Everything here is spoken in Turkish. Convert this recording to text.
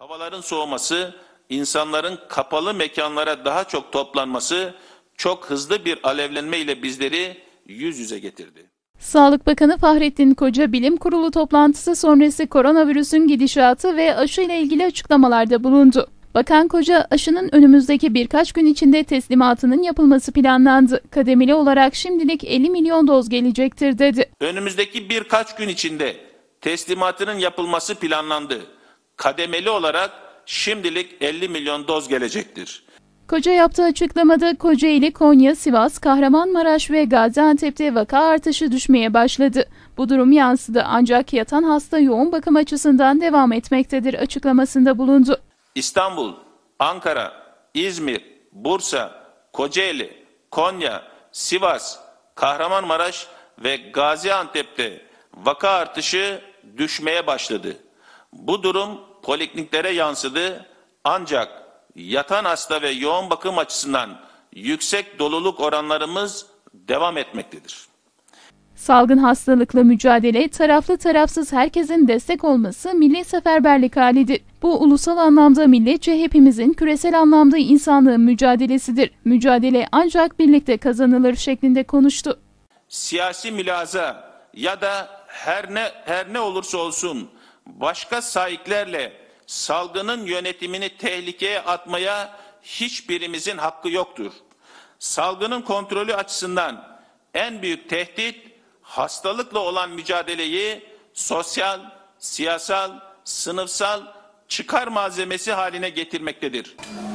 Havaların soğuması, insanların kapalı mekanlara daha çok toplanması çok hızlı bir alevlenme ile bizleri yüz yüze getirdi. Sağlık Bakanı Fahrettin Koca, Bilim Kurulu toplantısı sonrası koronavirüsün gidişatı ve aşı ile ilgili açıklamalarda bulundu. Bakan Koca, aşının önümüzdeki birkaç gün içinde teslimatının yapılması planlandı. Kademeli olarak şimdilik 50 milyon doz gelecektir dedi. Önümüzdeki birkaç gün içinde teslimatının yapılması planlandı. Kademeli olarak şimdilik 50 milyon doz gelecektir. Koca yaptığı açıklamada Kocaeli, Konya, Sivas, Kahramanmaraş ve Gaziantep'te vaka artışı düşmeye başladı. Bu durum yansıdı ancak yatan hasta yoğun bakım açısından devam etmektedir açıklamasında bulundu. İstanbul, Ankara, İzmir, Bursa, Kocaeli, Konya, Sivas, Kahramanmaraş ve Gaziantep'te vaka artışı düşmeye başladı. Bu durum polikliniklere yansıdı ancak yatan hasta ve yoğun bakım açısından yüksek doluluk oranlarımız devam etmektedir. Salgın hastalıkla mücadele, taraflı tarafsız herkesin destek olması milli seferberlik halidir. Bu ulusal anlamda milletçe hepimizin, küresel anlamda insanlığın mücadelesidir. Mücadele ancak birlikte kazanılır şeklinde konuştu. Siyasi mülaza ya da her ne olursa olsun başka sahiplerle salgının yönetimini tehlikeye atmaya hiçbirimizin hakkı yoktur. Salgının kontrolü açısından en büyük tehdit hastalıkla olan mücadeleyi sosyal, siyasal, sınıfsal çıkar malzemesi haline getirmektedir.